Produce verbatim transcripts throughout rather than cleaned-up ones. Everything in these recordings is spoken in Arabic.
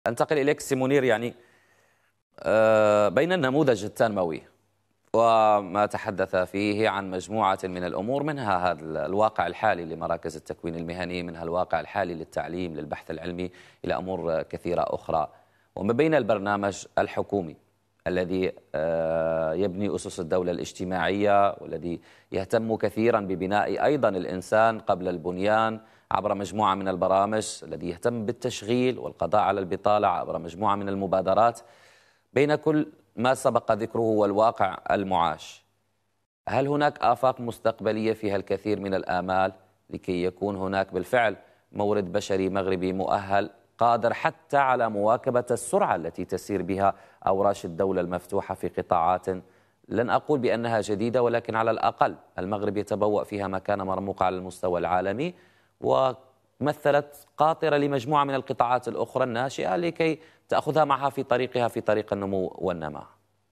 أنتقل إليك سي منير. يعني آه، بين النموذج التنموي وما تحدث فيه عن مجموعة من الأمور، منها هذا الواقع الحالي لمراكز التكوين المهني، منها الواقع الحالي للتعليم للبحث العلمي، إلى أمور كثيرة أخرى، وما بين البرنامج الحكومي الذي آه، يبني أسس الدولة الاجتماعية، والذي يهتم كثيرا ببناء أيضا الإنسان قبل البنيان عبر مجموعة من البرامج، الذي يهتم بالتشغيل والقضاء على البطالة عبر مجموعة من المبادرات. بين كل ما سبق ذكره والواقع المعاش، هل هناك آفاق مستقبلية فيها الكثير من الآمال لكي يكون هناك بالفعل مورد بشري مغربي مؤهل قادر حتى على مواكبة السرعة التي تسير بها أوراش الدولة المفتوحة في قطاعات لن أقول بأنها جديدة، ولكن على الأقل المغرب يتبوأ فيها مكانة مرموقة على المستوى العالمي، ومثلت قاطرة لمجموعة من القطاعات الأخرى الناشئة لكي تأخذها معها في طريقها في طريق النمو والنماء؟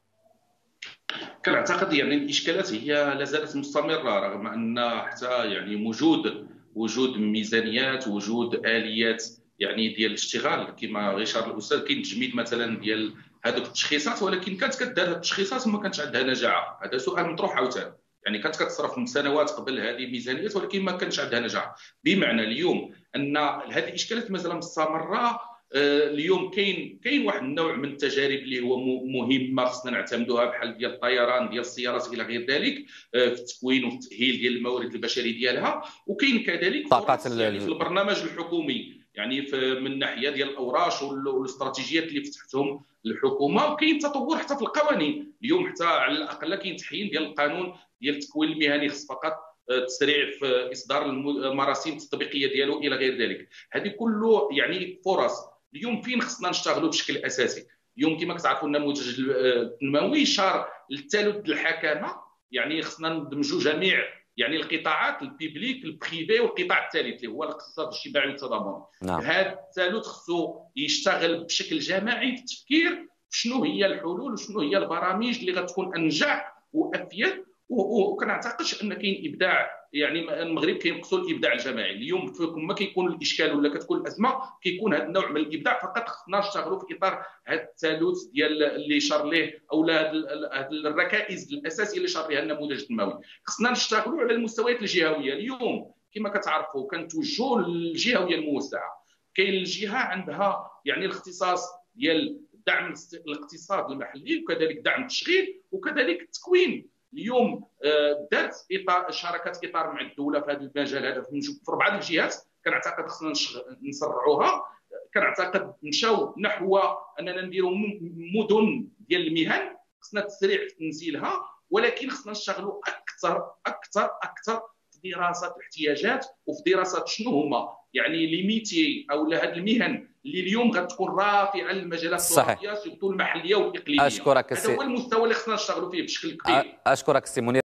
كنعتقد يعني الاشكالات هي لا زالت مستمره، رغم ان حتى يعني وجود وجود ميزانيات، وجود اليات يعني ديال الاشتغال كما غيشار الاستاذ. كاين تجميد مثلا ديال هذوك التشخيصات، ولكن كانت كدار هذه التشخيصات وما كانتش عندها نجاعه. هذا سؤال مطروح عاوتاني، يعني كانت كتصرف من سنوات قبل هذه ميزانيات ولكن ما كانش عندها نجاعه. بمعنى اليوم ان هذه الاشكالات مازال مستمره. اليوم كاين كاين واحد النوع من التجارب اللي هو مهمه خصنا نعتمدوها، بحال ديال الطيران ديال السيارات الى غير ذلك، في التكوين وفي التاهيل ديال الموارد البشري ديالها. وكاين كذلك طاقات يعني في البرنامج الحكومي، يعني من الناحيه ديال الاوراش والاستراتيجيات اللي فتحتهم الحكومه. وكاين تطور حتى في القوانين اليوم، حتى على الاقل كاين تحيين ديال القانون ديال التكوين المهني، خص فقط تسريع في اصدار المراسيم التطبيقيه ديالو الى غير ذلك. هذه كله يعني فرص. اليوم فين خصنا نشتغلوا بشكل اساسي؟ اليوم كما كتعرفوا النموذج التنموي شار للثالث الحكامه، يعني خصنا ندمجوا جميع يعني القطاعات، البيبليك البريفي والقطاع الثالث اللي هو الاقتصاد الاجتماعي والتضامن. نعم. هذا الثالث خصو يشتغل بشكل جماعي في التفكير شنو هي الحلول وشنو هي البرامج اللي غتكون انجح وافيد. وكنعتقدش ان كاين ابداع، يعني المغرب كينقصوا الابداع الجماعي. اليوم ما كيكون الاشكال ولا كتكون الازمه كيكون هذا النوع من الابداع. فقط خصنا نشتغلوا في اطار هذا الثالوث ديال اللي شار ليه، او هذه الركائز الاساسيه اللي شار لها النموذج التنموي. خصنا نشتغلوا على المستويات الجهويه. اليوم كما كتعرفوا كنتوجهوا للجهويه الموسعه. كاين الجهه عندها يعني الاختصاص ديال دعم الاقتصاد المحلي، وكذلك دعم التشغيل، وكذلك التكوين. اليوم دارت اطار شراكات اطار مع الدوله في هذا المجال هذا في اربعه الجهات. كنعتقد خصنا نسرعوها. كنعتقد نمشاو نحو اننا نديروا مدن ديال المهن، خصنا تسريع في تنزيلها، ولكن خصنا نشتغلوا اكثر اكثر اكثر في دراسه الاحتياجات وفي دراسه شنو هما يعني لي ميتي او هذه المهن اللي اليوم غتكون رافعه للمجالات التراثيه سورتو المحليه والاقليميه. اشكرك هذا هو المستوى اللي خصنا نشتغلوا فيه بشكل كبير. اشكرك سي منير.